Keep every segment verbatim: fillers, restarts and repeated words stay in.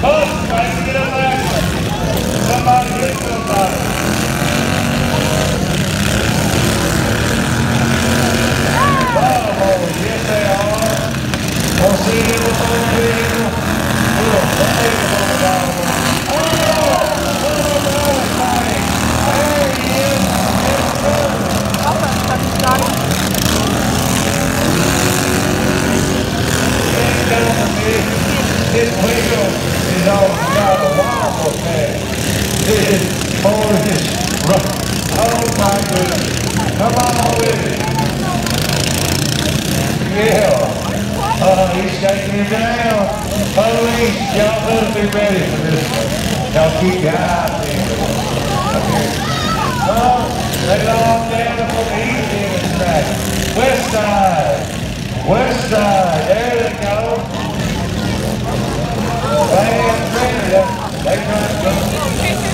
Oh, trying to get up there. Somebody get somebody. Oh, yes they are. We'll see you before people. We'll see you before people. This wheel is all got a wobble pad. This board is rough. Oh my goodness. Come on with it. Yeah. Uh, he's shaking it down. Police, y'all better be ready for this one. Y'all keep your eyes in. Okay. Oh, they long down for the east end of the track. West side. West side. There they go. They ain't ready. They trying to go.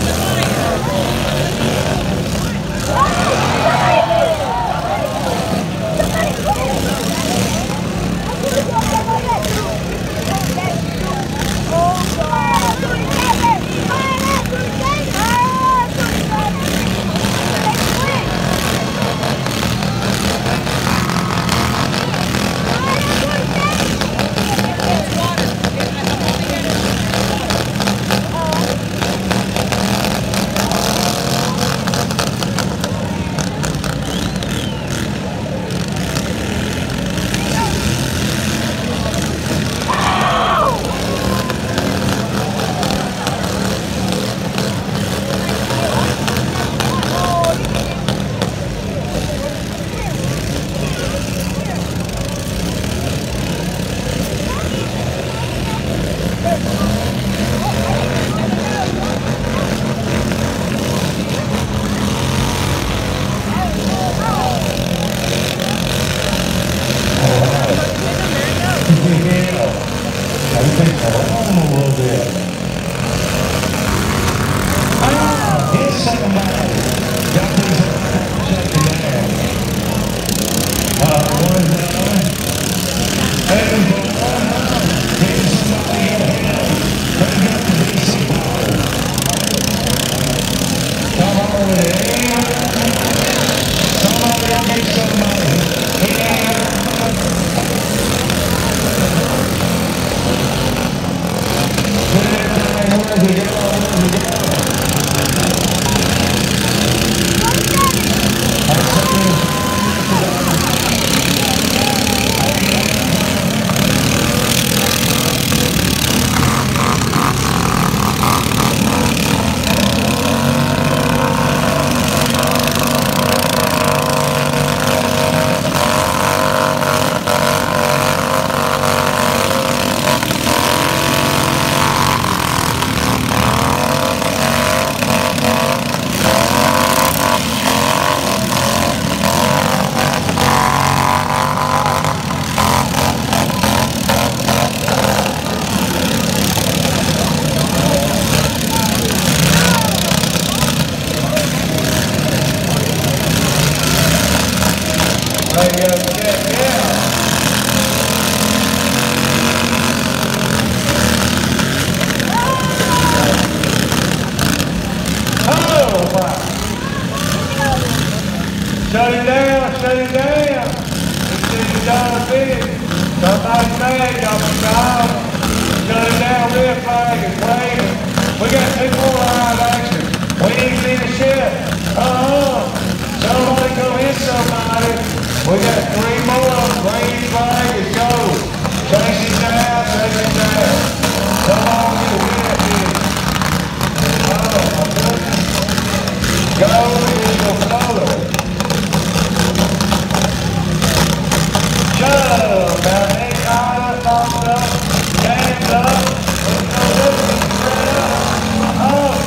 Shut it down, shut it down. It's you done big. Somebody's mad, y'all been gone. Shut it down, red flag is waving. We got two more live action. We ain't seen a shit. Uh-huh. Somebody go hit somebody. We got three more. Green flag is go. Chase it down, chase it down. Come on, you win it, bitch. Oh, my goodness. Go, Eagle Floater. Go! Now they got us locked up, games up, let's go look, spread up. Oh,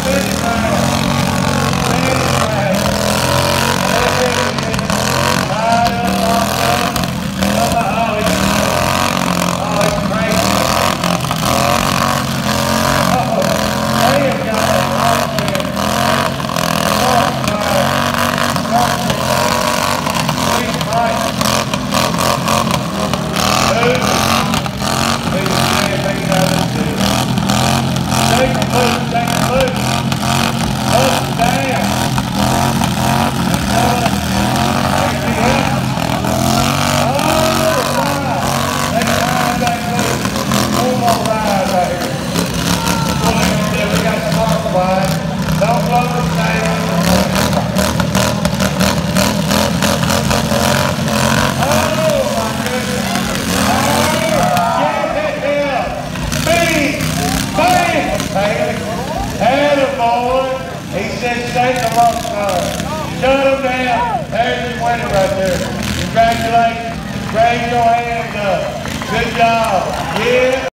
boy. He said, "Take the lump son." Shut him down. There's his winner right there. Congratulations. Raise your hands up. Good job. Yeah.